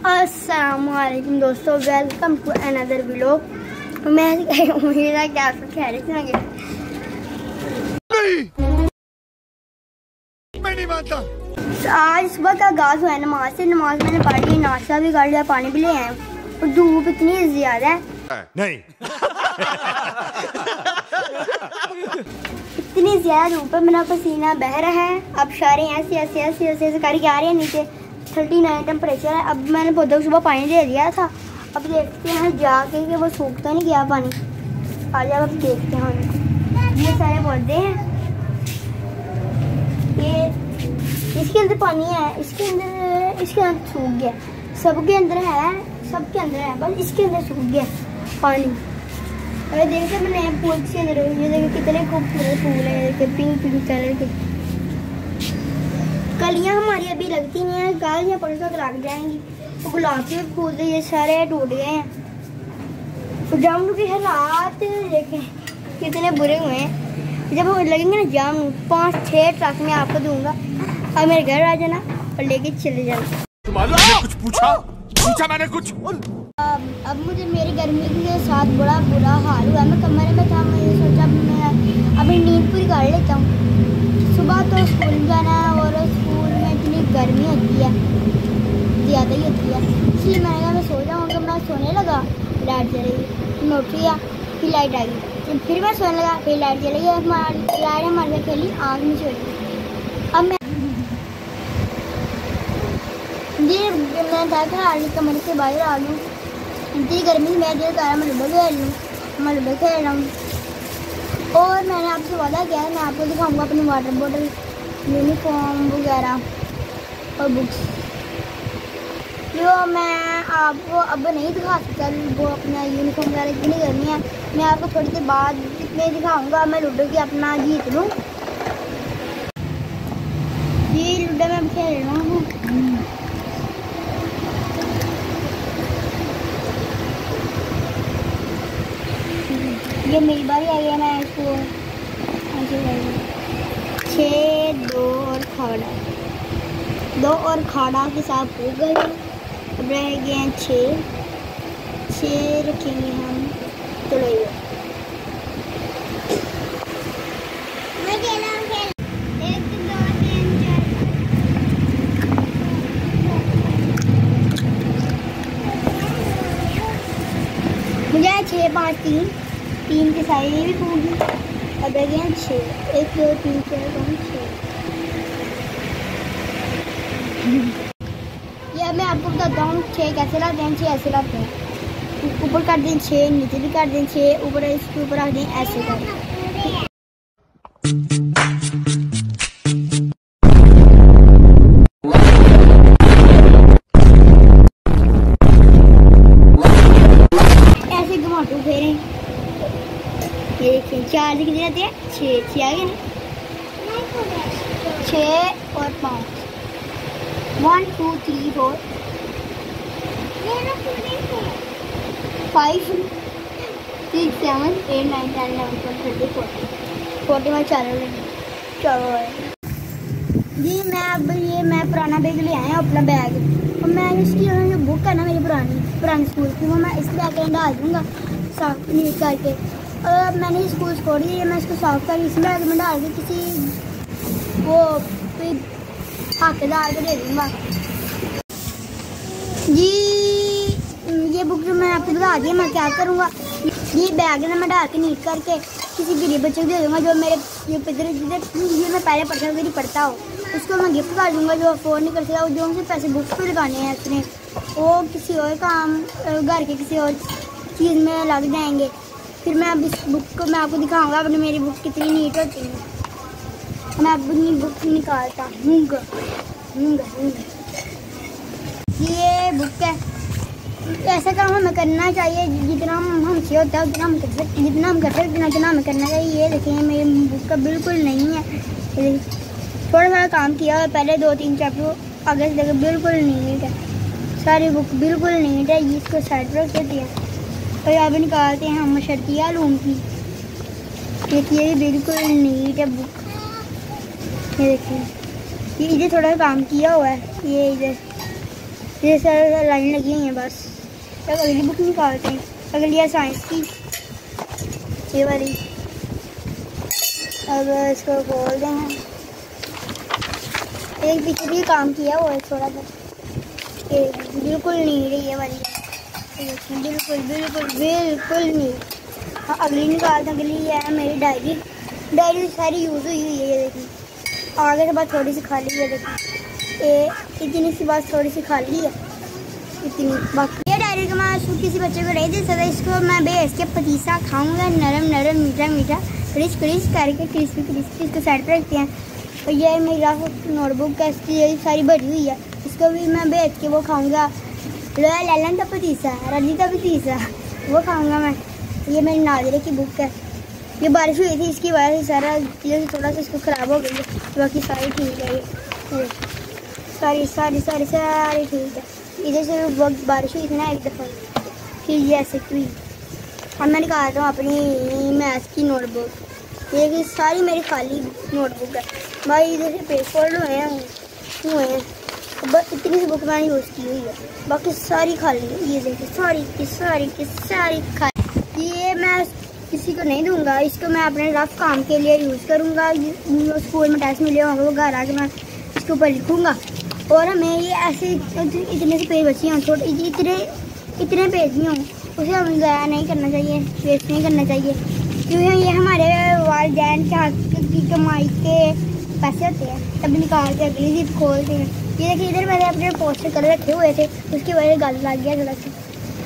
अस्सलामुअलैकुम दोस्तों, welcome to another vlog. मैं उम्मीद है कि आप सब खैरियत से होंगे। मैं नहीं मानता। आज सुबह का आगाज़ हुआ है नमाज से। नमाज मैंने पढ़ ली, नाश्ता भी कर लिया, पानी भी ले आए और धूप इतनी ज़्यादा है, नहीं इतनी ज़्यादा धूप है, मेरा पसीना बह रहा है। अब शारे ऐसे ऐसे ऐसे ऐसे ऐसे करके आ रहे हैं नीचे। 39 टेम्परेचर है। अब मैंने पौधों को सुबह पानी दे दिया था, अब देखते हैं जाके कि वो सूखता नहीं गया पानी। आ जाओ, अब देखते हैं उनको। ये सारे पौधे हैं, ये इसके अंदर पानी है, इसके अंदर सूख गया। सबके अंदर है, सबके अंदर है, बस इसके अंदर सूख गया पानी। अरे देखते मैंने फूल के अंदर, ये देखिए कितने खूबसूरत फूल है, पिंक पिंक कलर के। कलियां हमारी अभी लगती नहीं है, कल या परसों तक लग जाएंगी। तो गुलाब के फूल ये सारे टूट गए हैं। तो जामुन के हालात देखें कितने बुरे हुए हैं। जब वो लगेंगे ना जामुन, 5-6 ट्रक में आपको दूंगा। अब मेरे घर आ जाना और लेके चले जाना। तुम्हारे कुछ पूछा मैंने कुछ। अब मुझे मेरी गर्मी के साथ बड़ा बुरा हाल हुआ। मैं कमरे में था, मैंने सोचा मैं अपनी नींद पूरी कर लेता हूँ। सुबह तो स्कूल जाना है और स्कूल में इतनी गर्मी होती है, ज़्यादा ही होती है, इसलिए मैंने कहा मैं सो जाऊँगा। मैं सोने लगा, लाइट चली गई, मैं उठ गया, फिर लाइट आ गई, फिर मैं सोने लगा, फिर लाइट चली गई। लाइट हमारे खेली, आँख में चली गई। अब मैं मैंने कहा कि हाल कमरे से बाहर आ लूँ, इतनी गर्मी से मैं दिल कर रहा मैं लूडो खेल लूँ, मैं लूडो खेल रहा हूँ। और मैंने आपसे वादा किया है मैं आपको दिखाऊंगा अपनी वाटर बॉटल, यूनिफॉर्म वगैरह और बुक्स, जो मैं आपको अब नहीं दिखा सकता। वो अपना यूनिफॉर्म वगैरह इतनी गर्मी है, मैं आपको थोड़ी देर बाद में दिखाऊंगा। मैं लूडो की अपना जीत लूँ। ये लूडो मैं खेल रहा हूँ। ये मेरी बारी आई है, मैं इसको ऐसे करूँगी। 6 2 और खाड़ा के साथ हो गए। अब रह गए हैं 6 रखेंगे हम। चलो ये मैं खेल 1 2 3 4 मुझे 6 5 3 के सारे ये भी होगी। अब रह गए हैं 6 1 2 3 4 5 6। ये मैं आपको बताता हूँ 6 कैसे लाते हैं। 6 ऐसे लाते हैं, ऊपर कर दें 6, नीचे भी कर दें 6, ऊपर इसके ऊपर रख दें, ऐसे कर दें। ऐसे घुमाटू फेरें, ये देखिए 4 लिख देते हैं, 6 आ गए ना। 6 और 5 1 2 3 4 5 6 7 8 9 10 11 12 13 14 चलो जी। मैं पुराना बैग ले आया हूँ, अपना बैग। और मैं इसकी जो बुक है ना मेरी पुरानी स्कूल की, वो मैं इस बैग के अंदर डाल दूँगा साफ नीट करके। और मैंने स्कूल छोड़ दी, मैं इसको साफ करके इस बैग में डाल के किसी वो हाकेदार को दे दूँगा जी। ये बुक जो मैं आपको बता दी मैं क्या करूँगा, ये बैग ना मैं डाल के नीट करके किसी गरीब बच्चे को दे दूँगा जो मेरे ये मैं पहले पढ़ता हो, उसको मैं गिफ्ट कर दूँगा। जो अफोर्ड नहीं कर सकता, जो उनसे पैसे बुक्स पर लगाने हैं अपने, वो किसी और काम घर के किसी और चीज़ में लग जाएंगे। फिर मैं अब इस बुक को मैं आपको दिखाऊँगा अपनी मेरी बुक कितनी नीट होती है। मैं अपनी बुक निकालता हूँ। ये बुक है, ऐसा काम हमें करना चाहिए जितना हमसे होता है उतना हम कर सकते, जितना हम कर सकते उतना हमें करना चाहिए। ये देखिए मेरी बुक का बिल्कुल नहीं है, थोड़ा सा काम किया है पहले 2-3 चैप्टर, आगे से देखो बिल्कुल नीट है, सारी बुक बिल्कुल नीट है। इसको साइड रख देते हैं और यहाँ पर निकालते हैं हम शर्तिया लूम की। देखिए बिल्कुल नीट है बुक, ये देखिए ये इधर थोड़ा काम किया हुआ है, ये इधर ये सारी लाइन लगी हुई है। बस अब अगली बुक निकालते हैं। अगली है साइंस की, ये वाली। अब इसको खोल दें। एक पीछे भी काम किया हुआ है थोड़ा सा, ये बिल्कुल नहीं रही है वाली, बिल्कुल बिल्कुल बिल्कुल नहीं। हाँ, अगली निकालते हैं। अगली है मेरी डायरी। डायरी सारी यूज़ हुई हुई है, ये देखिए। आगे से बात थोड़ी सी खाली है, देखिए ये इतनी सी बात थोड़ी सी खाली है, इतनी बाकी। ये डायरी को मैं किसी बच्चे को नहीं दे सकता। इसको मैं बेच के पतीसा खाऊंगा, नरम नरम मीठा मीठा क्रिस क्रिस करके, क्रिस्पी क्रिस्पी। इसको साइड पर रखते हैं। और ये मेरा नोटबुक का ये सारी भरी हुई है, इसको भी मैं बेच के वो खाऊंगा। ललन का पतीसा, रजी का पतीसा, वो खाऊंगा मैं। ये मेरी नाज़िरा की बुक है। ये बारिश हुई थी, इसकी वजह से सारा चीज़ें थोड़ा सा इसको ख़राब हो गई है, बाकी सारी ठीक है। ये सारी सारी सारी सारी ठीक है। इधर से वक्त बारिश हुई थी ना एक दफ़ा, फिर ये ऐसे हुई। अब मैं निकालता हूँ अपनी मैथ की नोटबुक। ये सारी मेरी खाली नोटबुक है भाई। इधर से पेज फोल्ड हुए हैं। बस इतनी सी बुक मैंने यूज़ की हुई है, बाकी सारी खाली है। ये देखिए सारी की सारी खाली। ये मैं किसी को नहीं दूंगा, इसको मैं अपने रफ काम के लिए यूज़ करूँगा। स्कूल में टेस्ट मिले होंगे, वो घर आके मैं इसके ऊपर लिखूँगा। और हमें ये ऐसे इतने से पेज बचे हों, छोटे इतने पेज भी हों, उसे हमें ज़ाया नहीं करना चाहिए, वेस्ट नहीं करना चाहिए, क्योंकि ये हमारे वालिदैन के हक की कमाई के पैसे होते हैं। तब निकाल के अगली जिप खोलते हैं। ये देखिए इधर मैंने अपने पोस्टर कर रखे हुए थे, उसकी वजह से गल लग गया थोड़ा सा।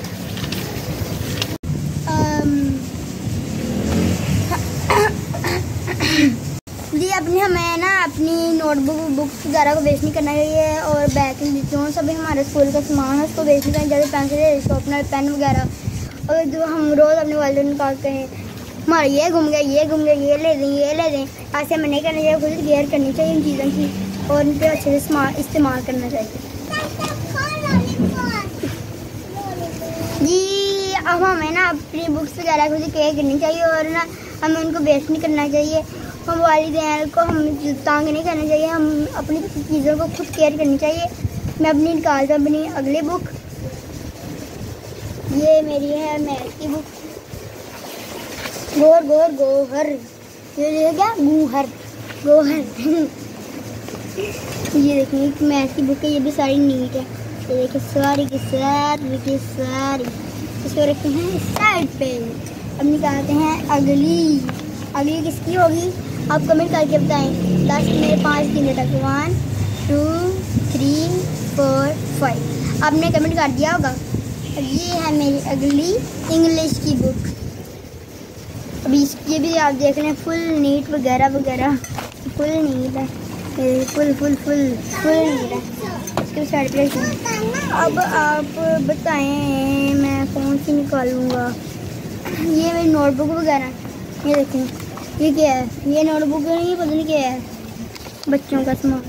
जी हमें ना अपनी नोटबुक बुक्स वगैरह को वेस्ट नहीं करना चाहिए। और बैग जो सभी हमारे स्कूल का सामान है उसको वेस्ट नहीं करना चाहिए। पेंसिल, शॉर्पनर, पेन वगैरह। और जो हम रोज़ अपने वालिदैन निकालते हैं, हमारा ये घूम गया, ये ले दें, ऐसे हमें नहीं करना चाहिए। खुद केयर करनी चाहिए इन चीज़ों की, और इन पर अच्छे से इस्तेमाल करना चाहिए। जी अब हमें ना अपनी बुक्स वगैरह खुद केयर करनी चाहिए, और ना हमें उनको वेस्ट नहीं करना चाहिए। हम वालिदैन को हम तंग नहीं करना चाहिए। हम अपनी चीज़ों को खुद केयर करनी चाहिए। मैं अपनी निकालता हूँ अपनी अगली बुक। ये मेरी है मैथ की बुक, गोहर। ये क्या गोहर ये देखिए मैथ की बुक है, ये भी सारी नीट है। ये देखिए सारी की सारी इसको रखते हैं साइड पे। अब निकालते हैं अगली किसकी होगी, आप कमेंट करके बताएं। लास्ट मेरे 5 गिनने तक, 1 2 3 4 5 आपने कमेंट कर दिया होगा। ये है मेरी अगली इंग्लिश की बुक। अभी ये भी आप देख लें, फुल नीट वगैरह फुल नीट है, फुल नीट है। इसके साइड पे अब आप बताएं मैं कौन सी निकालूँगा। ये मेरी नोटबुक वगैरह, ये देखें ये क्या है, ये नोटबुक नहीं पता नहीं क्या है, बच्चों का सामान।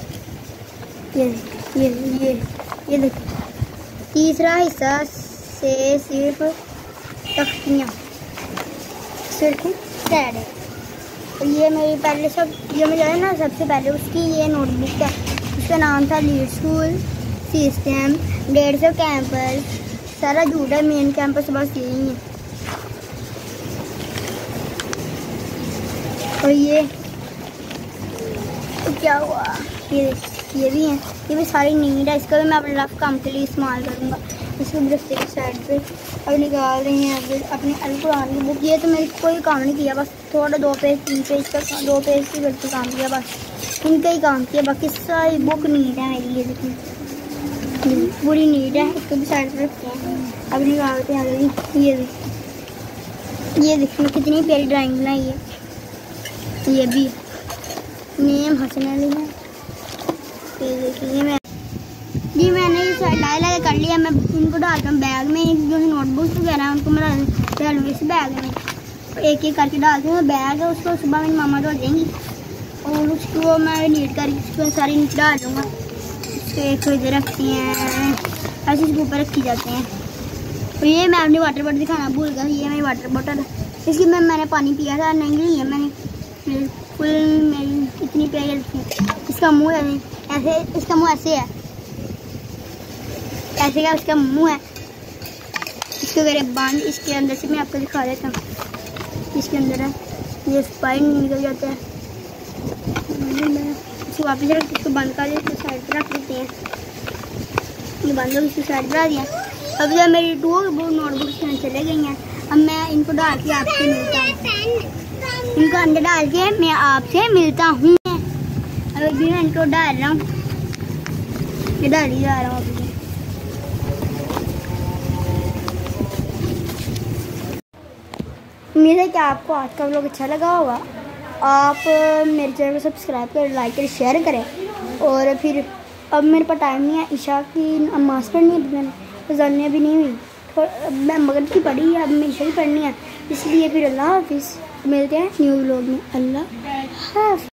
ये देखिए तीसरा हिस्सा से सिर्फ तख्तियाँ, सिर्फ सैड है। और ये मेरी पहले जो मैं जाना ना सबसे पहले उसकी ये नोटबुक है। उसका नाम था लीड स्कूल सिस्टम 150 कैंपस। सारा झूठ है, मेन कैंपस बस यही है। और ये तो क्या हुआ, ये भी है, ये भी सारी नीड है। इसका भी मैं अपने रफ काम के लिए इस्तेमाल करूँगा। इसको भी रखते हैं साइड पे। अब निकाल रहे हैं अपने अल कुरान की बुक। ये तो मैंने कोई काम नहीं किया, बस थोड़ा 2 पेज 3 पेज तक 2 पेज की गलती काम किया, बस इनका ही काम किया। बाकी सारी बुक नीड है मेरी, ये देखिए पूरी नीड है। इसको भी साइड पे रखते हैं। अब निकालते हैं अगली। ये देखिए कितनी प्यारी ड्राइंग बनाई है। ये भी नेम हसन अली है। ये देखिए मैंने ये साइड ला कर लिया। मैं इनको डालता हूँ बैग में, जो नोटबुक्स वगैरह हैं उनको मैं डालूँगी इस बैग में। एक करके डालती हूँ बैग है, उसको सुबह मेरी मामा धो देंगी और उसको मैं नीट करके उसको सारी नीचे डाल दूँगा। उसको एक इधर रखती हैं, ऐसे इसके ऊपर रखी जाते हैं। और ये मैं अपनी वाटर बॉटल दिखाना भूल गया। ये मेरी वाटर बॉटल है, इसकी मैंने पानी पिया था, नहीं लिया मैंने। फुल मेरी इतनी प्यारी लगती है। इसका मुँह ऐसे, इसका मुँह ऐसे है। ऐसे का उसका मुंह है। इसको करे बांध, इसके अंदर से मैं आपको दिखा देता हूँ। इसके अंदर है ये स्पाइन निकल जाता है। इसको वापस रख, इसको बंद कर देते, साइड पर रख देते हैं। ये बंद हो, इसको साइड पर आ दिया। अब जब मेरी 2 नोटबुक चले गई हैं, अब मैं इनको डाल के आपसे मिलता हूँ। इनको अंदर डाल के मैं आपसे मिलता हूँ। अब मैं इनको डाल रहा हूँ, ये डाल ही जा रहा हूँ अभी। उम्मीद है कि आपको आज का व्लॉग अच्छा लगा होगा। आप मेरे चैनल को सब्सक्राइब करें, लाइक करें, शेयर करें। और फिर अब मेरे पास टाइम नहीं है, ईशा की नमाज़ पढ़नी है, मैंने अज़ान भी नहीं हुई, मैं मगरिब की पढ़ी है, अब मैं ईशा की पढ़नी है। इसलिए फिर अल्लाह हाफिज़, मिलते हैं न्यू व्लॉग में। अल्लाह हाफिज़।